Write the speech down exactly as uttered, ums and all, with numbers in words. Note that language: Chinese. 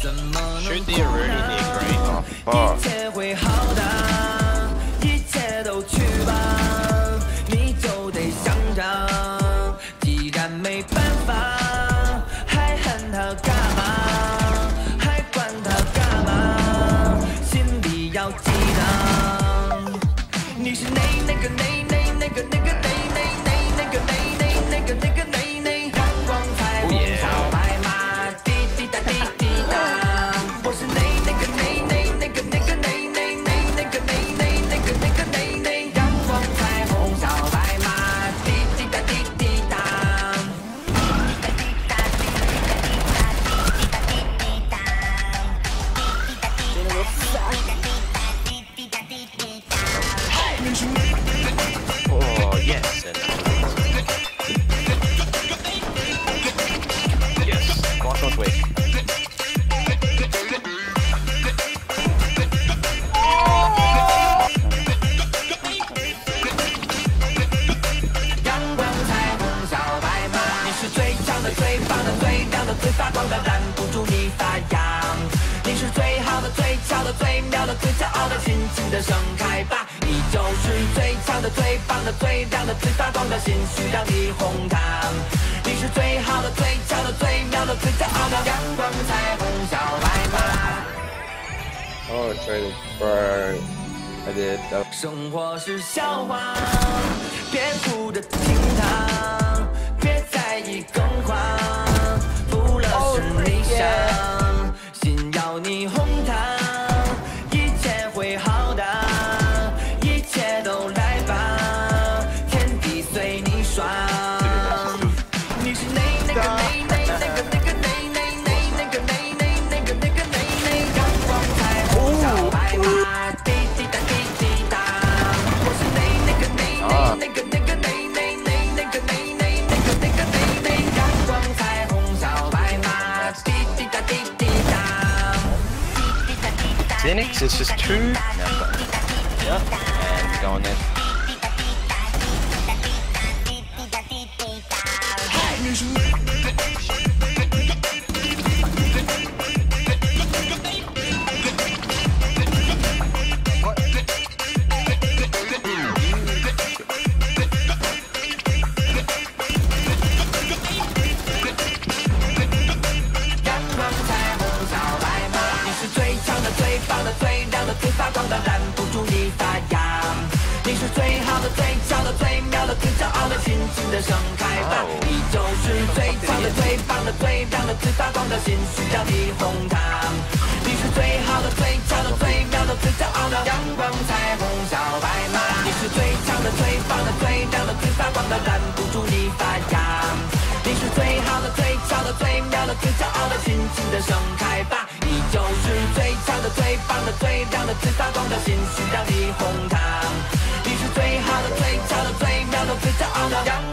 Should they already did great? Oh, 一切会好的，一切都去吧，你就得想着，既然没办法，还恨他干嘛？还管他干嘛？心里要记得，你是那那个那那那个那个那那那那个那那那个那个那那阳光彩虹小白马，滴滴答滴滴答，我是那那个那那那个那个那那那那个那那那个那个那那阳光彩虹小白马，滴滴答滴滴答。 Oh, yes. And yes, walk on way. 阳光彩虹小白马，你是最强的、最棒的、最亮的、最发光的，拦不住你发芽。你是最好的、最俏的、最妙的、最骄傲的，尽情的盛开吧！你就是最强的、最棒的、最亮的、最发光的，心需让你哄它。你是最好的、最俏的、最妙的、最骄傲的，阳光彩虹小白马。 oh, traded for. I did. That 生活是笑话，别哭着听它，别在意更换，不乐是理想，心要你哄它，一切会好的，一切都来吧，天地随你爽。你是那那个那那那个那个那那那那个那那那个那个那那阳光彩虹小白马，滴滴答滴滴答。我是那那个那那那个那个那那那那个那那那个那个那那阳光彩虹小白马，滴滴答滴滴答。 Zenix, it's just two. Yep, and going in.阳